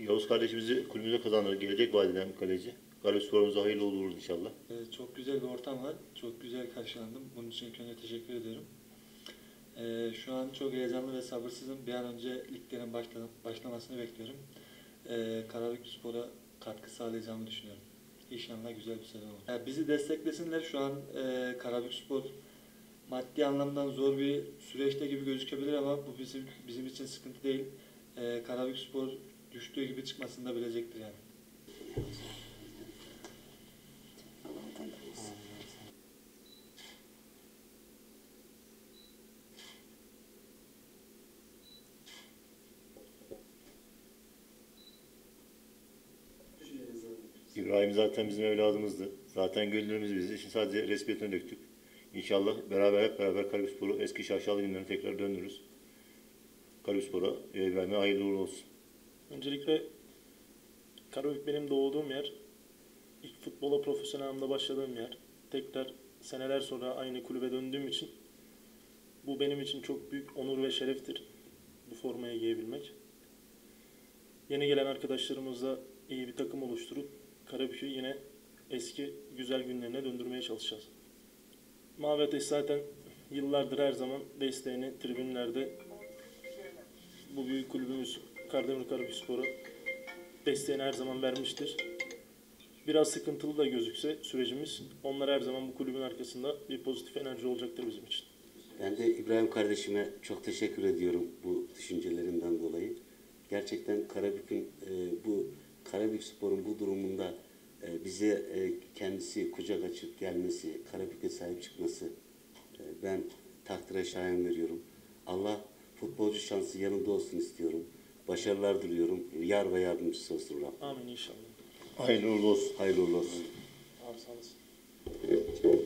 Yavuz kardeşimizi kulübümüze kazandırdı. Gelecek vadeden bir kaleci. Karagümrükspor'umuza hayırlı olur inşallah. Çok güzel bir ortam var. Çok güzel karşılandım. Bunun için ilk önce teşekkür ediyorum. Şu an çok heyecanlı ve sabırsızım. Bir an önce liglerin başlamasını bekliyorum. Karagümrükspor'a katkı sağlayacağımı düşünüyorum. İnşallah güzel bir sezon olur. Bizi desteklesinler. Şu an Karagümrükspor maddi anlamdan zor bir süreçte gibi gözükebilir ama bu bizim için sıkıntı değil. Karagümrükspor düştüğü gibi çıkmasını da bilecektir yani. İbrahim zaten bizim evladımızdı. Zaten gönlümüz bizi. Şimdi sadece resmiyetine döktük. İnşallah hep beraber Karagümrükspor'u eski şaşalı günlerine tekrar döndürürüz. Karagümrükspor'a İbrahim'e hayırlı uğurlu olsun. Öncelikle Karabük benim doğduğum yer. İlk futbola profesyonel anlamda başladığım yer. Tekrar seneler sonra aynı kulübe döndüğüm için bu benim için çok büyük onur ve şereftir. Bu formayı giyebilmek. Yeni gelen arkadaşlarımızla iyi bir takım oluşturup Karabük'ü yine eski güzel günlerine döndürmeye çalışacağız. Mavi Ateş zaten yıllardır her zaman desteğini tribünlerde bu büyük kulübümüz Karagümrükspor'a desteğini her zaman vermiştir. Biraz sıkıntılı da gözükse sürecimiz, onlar her zaman bu kulübün arkasında bir pozitif enerji olacaktır bizim için. Ben de İbrahim kardeşime çok teşekkür ediyorum bu düşüncelerinden dolayı. Gerçekten Karabükspor'un bu durumunda bize kendisi kucak açıp gelmesi, Karabük'e sahip çıkması ben takdire şayan veriyorum. Allah futbolcu şansı yanında olsun istiyorum. Başarılar diliyorum. Yar ve yardımcısı olsun Rabbim. Amin inşallah. Hayırlı uğurlu olsun. Hayırlı uğurlu olsun. Abi sağ olasın.